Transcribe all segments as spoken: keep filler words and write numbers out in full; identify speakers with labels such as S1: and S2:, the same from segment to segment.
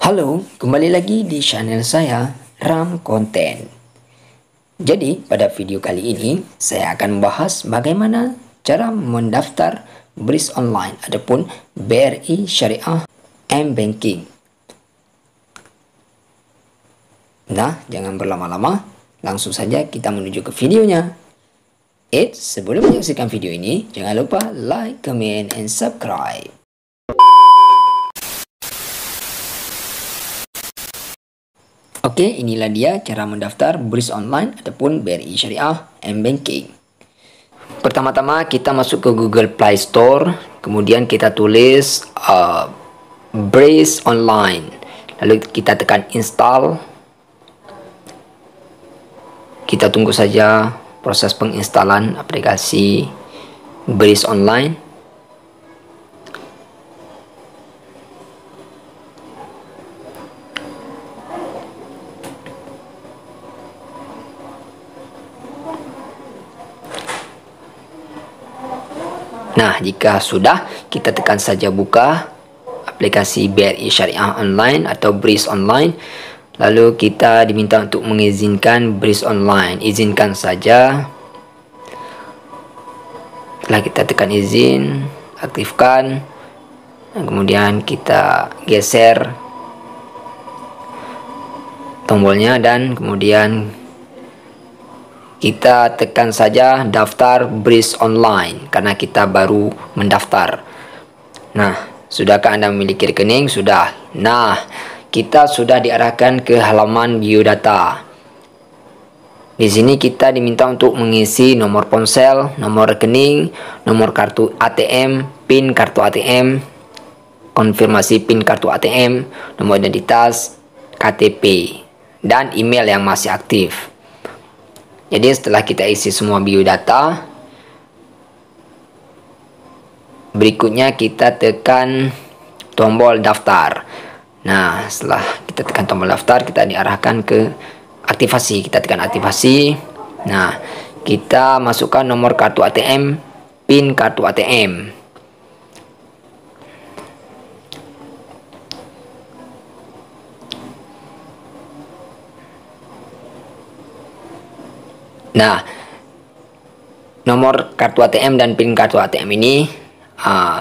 S1: Halo, kembali lagi di channel saya, Ram Konten. Jadi, pada video kali ini, saya akan membahas bagaimana cara mendaftar BRIS online ataupun B R I Syariah M-Banking. Nah, jangan berlama-lama, langsung saja kita menuju ke videonya. Eits, sebelum menyaksikan video ini, jangan lupa like, comment, and subscribe. Oke, inilah dia cara mendaftar BRIS online ataupun B R I Syariah M-Banking. Pertama-tama kita masuk ke Google Play Store, kemudian kita tulis uh, BRIS online. Lalu kita tekan install. Kita tunggu saja proses penginstalan aplikasi BRIS online. Nah, jika sudah, kita tekan saja buka aplikasi B R I Syariah Online atau BRIS Online. Lalu kita diminta untuk mengizinkan BRIS Online. Izinkan saja. Setelah kita tekan izin, aktifkan. Dan kemudian kita geser tombolnya dan kemudian kita tekan saja daftar BRIS online karena kita baru mendaftar. Nah, sudahkah Anda memiliki rekening? Sudah. Nah, kita sudah diarahkan ke halaman biodata. Di sini kita diminta untuk mengisi nomor ponsel, nomor rekening, nomor kartu A T M, PIN kartu A T M, konfirmasi PIN kartu A T M, nomor identitas, K T P, dan email yang masih aktif. Jadi setelah kita isi semua biodata, berikutnya kita tekan tombol daftar. Nah, setelah kita tekan tombol daftar, kita diarahkan ke aktivasi. Kita tekan aktivasi. Nah, kita masukkan nomor kartu A T M, PIN kartu A T M. Nah, nomor kartu A T M dan PIN kartu A T M ini uh,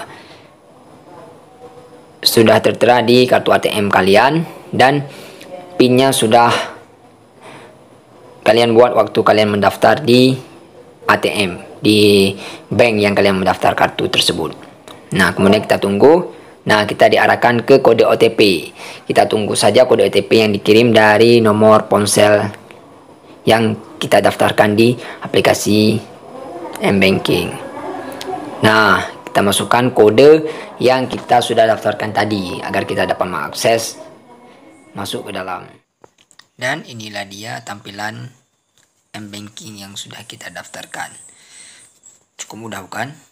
S1: sudah tertera di kartu A T M kalian dan PIN-nya sudah kalian buat waktu kalian mendaftar di A T M, di bank yang kalian mendaftar kartu tersebut. Nah, kemudian kita tunggu. Nah, kita diarahkan ke kode O T P. Kita tunggu saja kode O T P yang dikirim dari nomor ponsel yang kita daftarkan di aplikasi M-Banking. Nah, kita masukkan kode yang kita sudah daftarkan tadi agar kita dapat mengakses masuk ke dalam. Dan inilah dia tampilan M-Banking yang sudah kita daftarkan. Cukup mudah bukan?